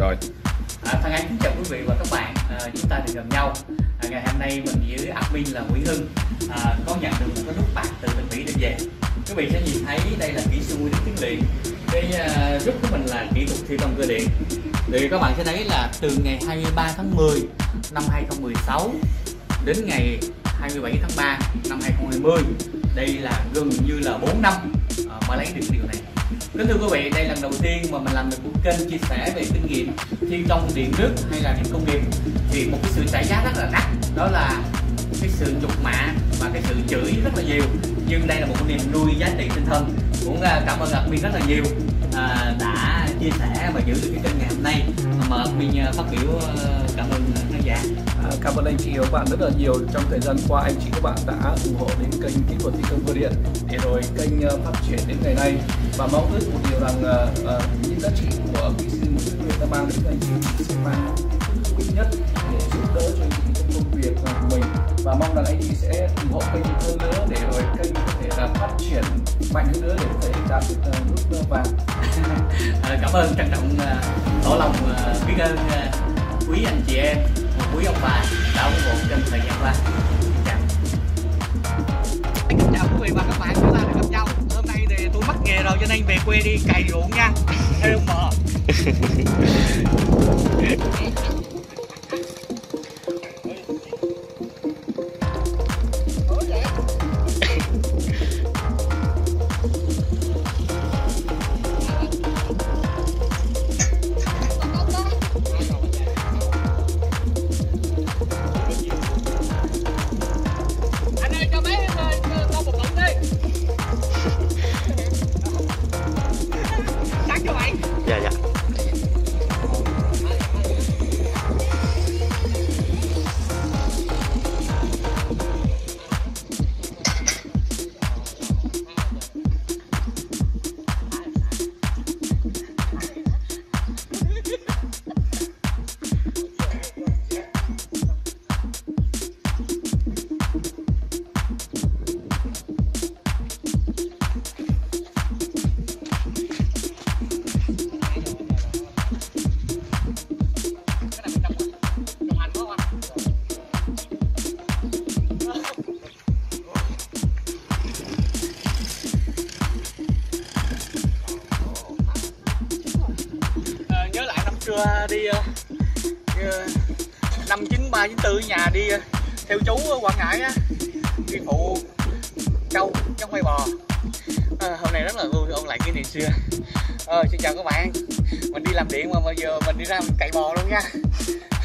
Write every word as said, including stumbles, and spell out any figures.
Rồi. À, thân ái kính chào quý vị và các bạn. À, chúng ta được gặp nhau. À, ngày hôm nay mình với admin là Nguyễn Hưng à, có nhận được một cái nút bạc từ bên Mỹ đem về. Quý vị sẽ nhìn thấy đây là kỹ sư Nguyễn Đức Tiến Luyện. Cái uh, nút của mình là kỹ thuật thi công cơ điện. Thì các bạn sẽ thấy là từ ngày hai mươi ba tháng mười năm hai nghìn không trăm mười sáu đến ngày hai mươi bảy tháng ba năm hai nghìn không trăm hai mươi. Đây là gần như là bốn năm à, mới lấy được điều này. Kính thưa quý vị, đây là lần đầu tiên mà mình làm được một kênh chia sẻ về kinh nghiệm thi công điện nước hay là điện công nghiệp. Thì một cái sự trả giá rất là đắt, đó là cái sự nhục mạ và cái sự chửi rất là nhiều. Nhưng đây là một niềm vui giá trị tinh thần. Cũng cảm ơn admin rất là nhiều à, đã chia sẻ và giữ được cái kênh ngày hôm nay. Mà admin phát biểu cảm ơn khán giả. À, cảm ơn anh chị và các bạn rất là nhiều. Trong thời gian qua anh chị các bạn đã ủng hộ đến kênh kỹ thuật thi công cơ điện để rồi kênh phát triển đến ngày nay, và mong ước một điều rằng uh, uh, những giá trị của kỹ sư Nguyễn Luyện đã mang đến anh chị sẽ mang ít nhất để giúp đỡ cho anh chị trong công việc của mình, và mong rằng anh chị sẽ ủng hộ kênh hơn nữa để rồi kênh có thể là phát triển mạnh hơn nữa để có thể đạt được uh, nút vàng. À, cảm ơn trân trọng uh, tỏ lòng uh, biết ơn uh, quý anh chị em, quý ông bà đã ủng hộ trong thời gian qua. Xin chào. Xin chào quý vị và các bạn, chúng ta được gặp nhau. Hôm nay thì tôi mất nghề rồi cho nên về quê đi cày ruộng nha. Theo mờ. Dạ dạ. Xưa đi uh, năm chín ba chín tư nhà đi uh, theo chú ở Quảng Ngãi á, đi phụ trâu chứ không phải bò. À, hôm nay rất là vui ôn lại kỷ niệm xưa. À, xin chào các bạn, mình đi làm điện mà bây giờ mình đi ra mình cày bò luôn nha.